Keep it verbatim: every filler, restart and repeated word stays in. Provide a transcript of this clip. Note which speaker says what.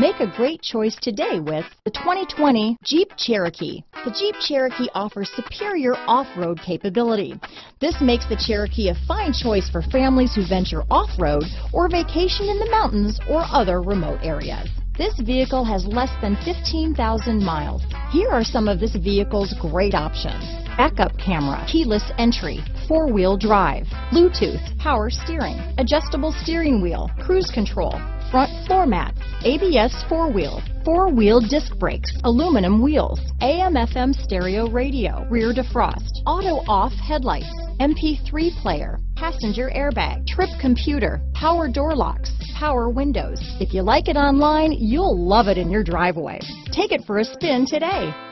Speaker 1: Make a great choice today with the twenty twenty Jeep Cherokee. The Jeep Cherokee offers superior off-road capability. This makes the Cherokee a fine choice for families who venture off-road or vacation in the mountains or other remote areas. This vehicle has less than fifteen thousand miles. Here are some of this vehicle's great options: backup camera, keyless entry, four-wheel drive, Bluetooth, power steering, adjustable steering wheel, cruise control, front floor mats, A B S four-wheel, four-wheel disc brakes, aluminum wheels, A M F M stereo radio, rear defrost, auto-off headlights, M P three player, passenger airbag, trip computer, power door locks, power windows. If you like it online, you'll love it in your driveway. Take it for a spin today.